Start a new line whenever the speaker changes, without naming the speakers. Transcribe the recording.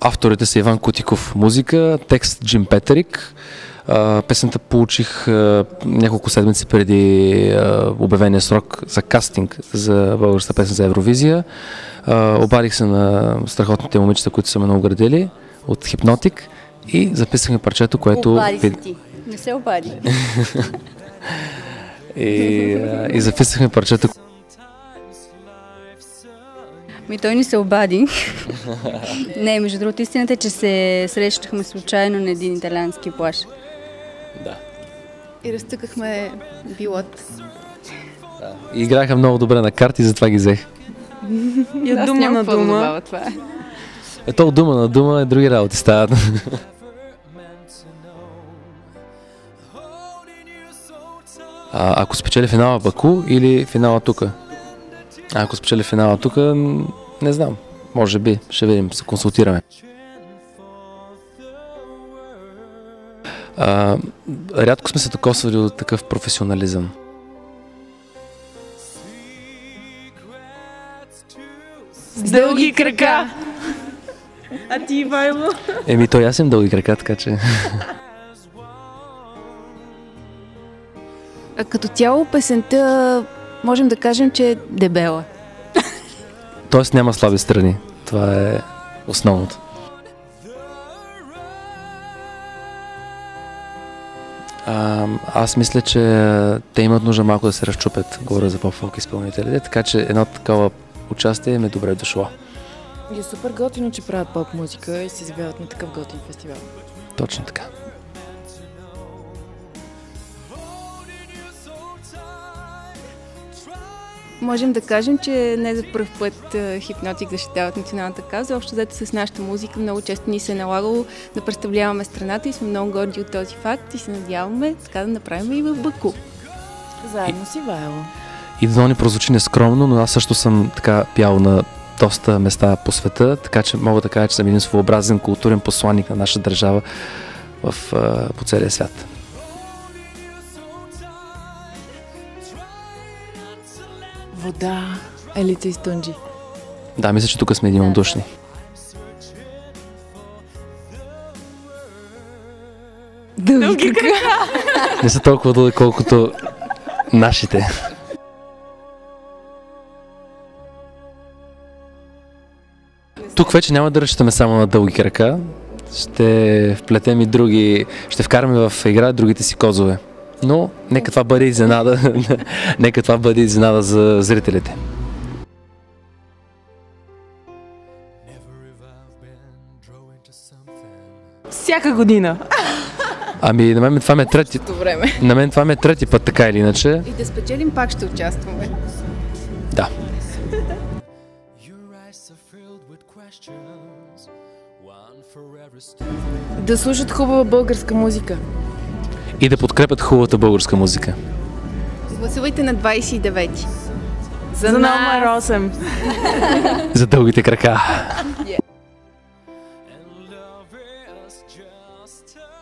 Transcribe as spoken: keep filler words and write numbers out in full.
Авторите са Иван Кутиков музика, текст Джим Петерик. Песента получих няколко седмици преди обявения срок за кастинг за българската песен за Евровизия. Обадих се на страхотните момичета, които са ме наградили от Хипнотик и записахме парчето, което...
Обади се ти. Не се обади.
и, и записахме парчето.
Ми той ни се обади. Не, между другото, истината е, че се срещахме случайно на един италиански плаж.
Да.
И разтъкахме билот.
Да. И играха много добре на карти, затова ги взех.
И от дума на дума.
Това е.
Ето от дума на дума и други работи стават. А, ако спечели финала Баку или финала тук? Ако спечели финала тук, не знам. Може би, ще видим, се консултираме. А, рядко сме се докосвали от такъв професионализъм.
С дълги крака! А ти, Ивайло?
Еми, той аз имам дълги крака, така че...
А като цяло песента можем да кажем, че е дебела.
Тоест няма слаби страни. Това е основното. А, аз мисля, че те имат нужда малко да се разчупят, говоря за поп-фолк изпълнителите, така че едно такова участие ми е добре дошло.
И е супер готино, че правят поп музика и се заявяват на такъв готин фестивал.
Точно така.
Можем да кажем, че не за първ път Хипнотик защитават националната кауза. Общо взето с нашата музика много често ни се е налагало да представляваме страната и сме много горди от този факт и се надяваме така да направим и в Баку.
Заедно с Ивайло.
И дано ни прозвучи нескромно, но аз също съм така пял на доста места по света, така че мога да кажа, че съм един своеобразен културен посланник на наша държава в, по целия свят.
Вода, елица и стунджи.
Да, мисля, че тук сме единодушни.
Дълги крака!
Не са толкова дълги, колкото нашите. Тук вече няма да разчитаме само на дълги крака. Ще вплетем и други, ще вкараме в игра другите си козове. Но нека това бъде изненада, нека това бъде изненада за зрителите.
Всяка година.
Ами на мен това ме е трети, на мен това ме е трети път, така или иначе.
И да спечелим, пак ще участваме.
Да.
Да слушат хубава българска музика.
И да подкрепят хубавата българска музика.
Гласувайте на двадесет и девети.
За, За номер осем.
За дългите крака.
Yeah.